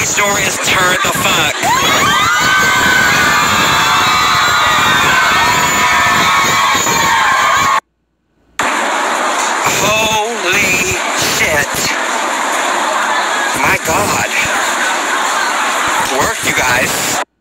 These stories turn the fuck. Holy shit. My God. Work, you guys.